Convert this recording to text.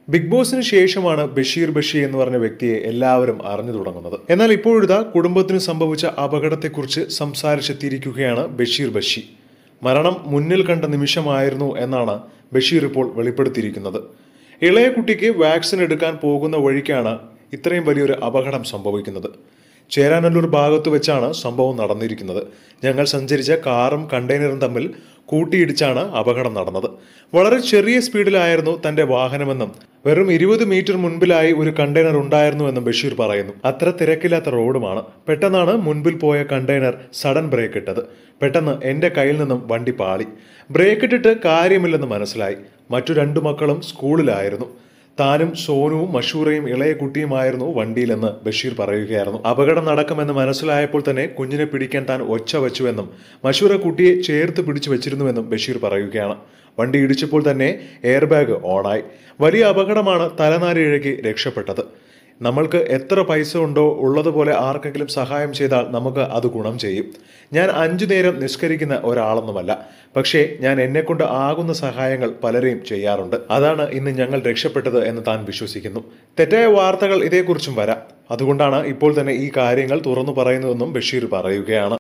Big ബോസിന് ശേഷമാണ് ബഷീർ ബഷി എന്ന് പറഞ്ഞ വ്യക്തിയെ എല്ലാവരും അറിഞ്ഞു തുടങ്ങുന്നത്. എന്നാൽ ഇപ്പോഴിതാ കുടുംബത്തിന് സംഭവിച്ച അപകടത്തെക്കുറിച്ച് സംസാരിച്ചെത്തിയിരിക്കുകയാണ് ബഷീർ ബഷി. മരണം മുന്നിൽ കണ്ട നിമിഷമായിരുന്നു എന്നാണ് ബഷീർ ഇപ്പോൾ വെളിപ്പെടുത്തിയിരിക്കുന്നത്. ഇളയ കുട്ടിക്ക് വാക്സിൻ എടുക്കാൻ പോകുന്ന വഴിക്കാണ് ഇത്രയും വലിയൊരു അപകടം സംഭവിക്കുന്നത്. ചേരാനല്ലൂർ ഭാഗത്തു വെച്ചാണ് സംഭവം നടന്നിരിക്കുന്നത്. ഞങ്ങൾ സഞ്ചരിച്ച കാറും കണ്ടെയ്നറും തമ്മിൽ കൂട്ടിയിടിച്ചാണ് അപകടം നടന്നത്. വളരെ ചെറിയ സ്പീഡിലായിരുന്നു തന്റെ വാഹനമെന്നും വെറും 20 മീറ്റർ മുൻപിലായി ഒരു കണ്ടെയ്നർ ഉണ്ടായിരുന്നുവെന്നും ബഷീർ പറയുന്നു. അത്ര തിരക്കില്ലാത്ത റോഡുമാണ്. പെട്ടെന്നാണ് മുൻപിൽ പോയ കണ്ടെയ്നർ സഡൻ ബ്രേക്ക് ഇട്ടത്. പെട്ടെന്ന് എന്റെ കയ്യിൽ നിന്നും വണ്ടി പാളി. ബ്രേക്ക് ഇട്ടിട്ട് കാര്യമില്ലെന്ന് മനസ്സിലായി. മറ്റു 2 മക്കളും സ്കൂളിലായിരുന്നു. താനും സോനുവും മഷൂറയും ഇളയ കുട്ടിയുമായിരുന്നു വണ്ടിയിലെന്ന് ബഷീർ പറയുകയായിരുന്നു. അപകടം നടക്കുമെന്ന് മനസ്സിലായപ്പോൾ തന്നെ കുഞ്ഞിനെ പിടിക്കാൻ താൻ ഒച്ച വെച്ചുവെന്നും മഷൂറ കുട്ടിയെ ചേർത്ത് പിടിച്ചു വെച്ചിരുന്നുവെന്നും ബഷീർ പറയുകയാണ്. വണ്ടി ഇടിച്ചപ്പോൾ തന്നെ എയർ ബാഗ് ഓണായി. വലിയ അപകടമാണ് തലനാരിഴയ്ക്ക് രക്ഷപ്പെട്ടത്. നമ്മൾക്ക് എത്ര പൈസ ഉണ്ടോ ഉള്ളതുപോലെ ആർക്കെങ്കിലും സഹായം ചെയ്താൽ നമുക്ക് അത് ഗുണം ചെയ്യും. ഞാൻ 5 നേരം നിസ്കരിക്കുന്ന ഒരാളൊന്നുമല്ല. പക്ഷേ ഞാൻ എന്നെക്കൊണ്ട് ആകുന്ന സഹായങ്ങൾ പലരെയും ചെയ്യാറുണ്ട്. അതാണ് ഇന്ന് ഞങ്ങൾ രക്ഷപ്പെട്ടത് എന്ന് താൻ വിശ്വസിക്കുന്നു. തെറ്റായ വാർത്തകൾ ഇതേക്കുറിച്ചും വരാം. അതുകൊണ്ടാണ് ഇപ്പോൾ തന്നെ ഈ കാര്യങ്ങൾ തുറന്നു പറയുന്നതെന്നും ബഷീർ പറയുകയാണ്.